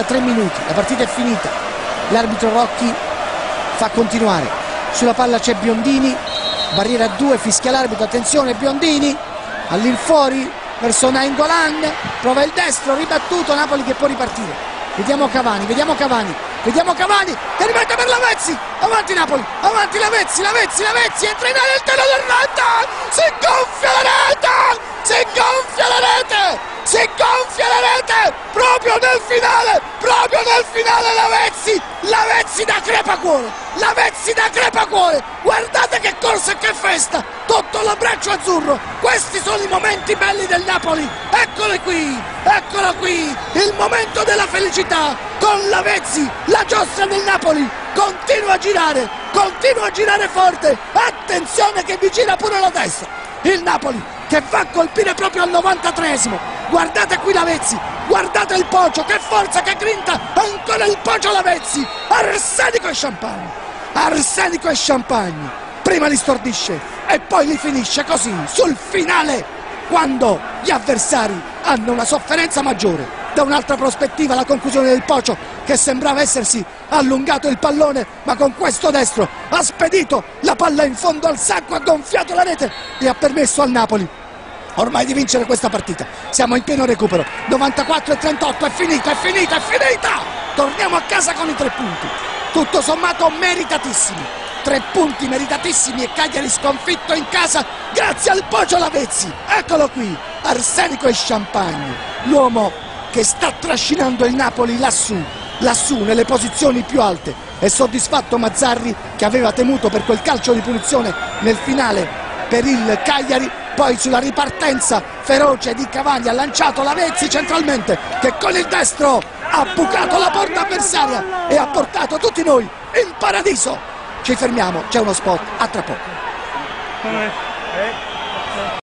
3 minuti, la partita è finita. L'arbitro Rocchi fa continuare. Sulla palla c'è Biondini, barriera a 2, fischia l'arbitro, attenzione Biondini, all'infuori verso Nainggolan, prova il destro, ribattuto, Napoli che può ripartire. Vediamo Cavani, che rimette per Lavezzi, avanti Napoli, avanti Lavezzi, entra in area il tiro del rete, si gonfia la rete, proprio nel finale Lavezzi da crepacuore, guardate che corsa e che festa, tutto l'abbraccio azzurro, questi sono i momenti belli del Napoli, eccolo qui, il momento della felicità, con Lavezzi, la giostra del Napoli, continua a girare forte, attenzione che vi gira pure la testa, il Napoli che va a colpire proprio al 93esimo, guardate qui Lavezzi, guardate il Poggio, che forza, che grinta, ancora il Poggio Lavezzi, arsenico e champagne, prima li stordisce e poi li finisce così, sul finale, quando gli avversari hanno una sofferenza maggiore. Da un'altra prospettiva la conclusione del Poggio che sembrava essersi allungato il pallone, ma con questo destro ha spedito la palla in fondo al sacco, ha gonfiato la rete e ha permesso al Napoli ormai di vincere questa partita. Siamo in pieno recupero, 94-38, è finita, torniamo a casa con i 3 punti, tutto sommato meritatissimi, 3 punti meritatissimi e Cagliari sconfitto in casa grazie al Poggio Lavezzi. Eccolo qui, arsenico e champagne, l'uomo che sta trascinando il Napoli lassù nelle posizioni più alte. È soddisfatto Mazzarri, che aveva temuto per quel calcio di punizione nel finale per il Cagliari. Poi sulla ripartenza feroce di Cavani ha lanciato Lavezzi centralmente, che con il destro ha bucato la porta avversaria e ha portato tutti noi in paradiso. Ci fermiamo, c'è uno spot, a tra poco.